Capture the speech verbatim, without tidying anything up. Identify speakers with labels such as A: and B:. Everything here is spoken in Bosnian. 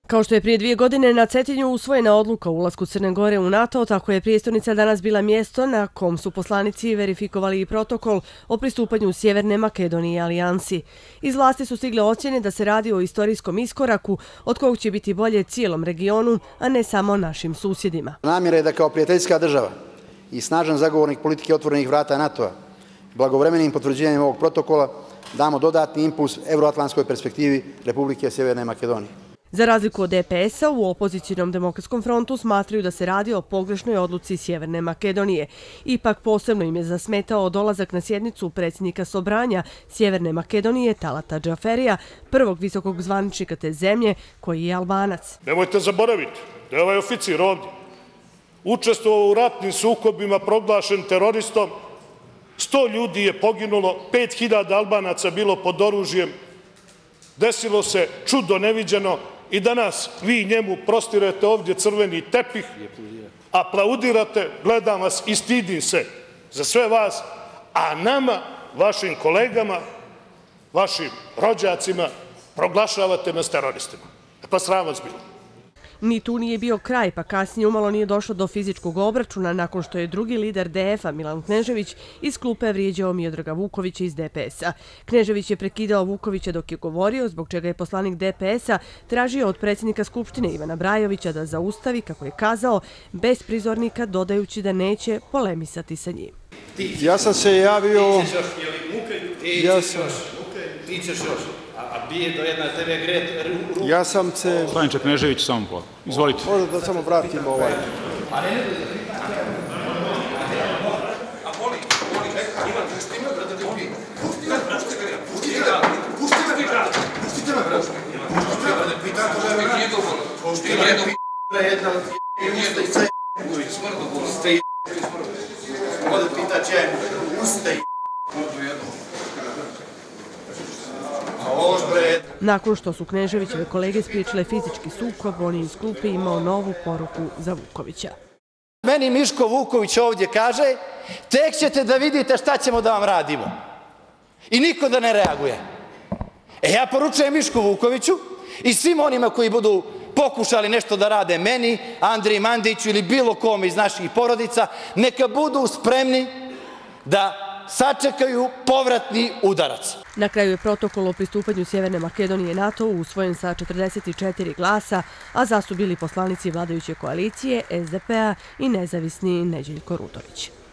A: Kao što je prije dvije godine na Cetinju usvojena odluka o ulasku Crne Gore u NATO, tako je prijestolnica danas bila mjesto na kom su poslanici verifikovali i protokol o pristupanju Sjeverne Makedonije alijansi. Iz vlasti su stigle ocjene da se radi o istorijskom iskoraku od kog će biti bolje cijelom regionu, a ne samo našim susjedima.
B: Namjera je da kao prijateljska država i snažan zagovornik politike otvorenih vrata NATO-a blagovremenim potvrđivanjem ovog protokola damo dodatni impuls euroatlantskoj perspektivi Republike Sjeverne Makedonije.
A: Za razliku od D P S-a, u opozicijnom demokratskom frontu smatraju da se radi o pogrešnoj odluci Sjeverne Makedonije. Ipak posebno im je zasmetao dolazak na sjednicu predsjednika Sobranja Sjeverne Makedonije Talata Džaferija, prvog visokog zvaničnika te zemlje, koji je Albanac.
C: Nemojte zaboraviti da je ovaj oficir ovdje učestvovao u ratnim sukobima, proglašen teroristom, sto ljudi je poginulo, pet hiljada Albanaca bilo pod oružjem, desilo se čudo neviđeno i danas vi njemu prostirete ovdje crveni tepih, aplaudirate, gledam vas i stidim se za sve vas, a nama, vašim kolegama, vašim rođacima, proglašavate nas teroristima. Pa sram vas bilo.
A: Ni tu nije bio kraj, pa kasnije umalo nije došlo do fizičkog obračuna nakon što je drugi lider D F-a Milan Knežević iz klupe vrijeđao Miodraga Vukovića iz D P S-a. Knežević je prekidao Vukovića dok je govorio, zbog čega je poslanik D P S-a tražio od predsjednika Skupštine Ivana Brajovića da zaustavi, kako je kazao, bez prizornika, dodajući da neće polemisati sa njim.
D: Ja sam se javio... Ja sam...
E: A bije do jedna tebe gret...
D: Ja sam se...
F: Poslaniče Knežević, samo po. Izvolite.
D: Možda da samo vratimo ovaj.
E: A ne, ne, a voli, voli, Ivan, pusti me, brate, ti ubi. Pusti me, pusti me, pusti me, pusti me, brate, pustite me, brate. Pusti me, brate, pitan to da je njegov, pusti me, brate, jedna, usta i sve, smrdo, usta i ovdje pita će, usta i
A: Nakon što su Kneževićeve kolege spriječile fizički sukob, on je iz klupe imao novu poruku za Vukovića.
G: Meni Miško Vuković ovdje kaže, tek ćete da vidite šta ćemo da vam radimo. I niko da ne reaguje. E ja poručujem Mišku Vukoviću i svim onima koji budu pokušali nešto da rade meni, Andriji Mandiću ili bilo kome iz naših porodica, neka budu spremni da sačekaju povratni udarac.
A: Na kraju je protokol o pristupanju Sjeverne Makedonije NATO usvojen sa četrdeset četiri glasa, a za su bili poslanici vladajuće koalicije, S D P-a i nezavisni Neđeljko Rudović.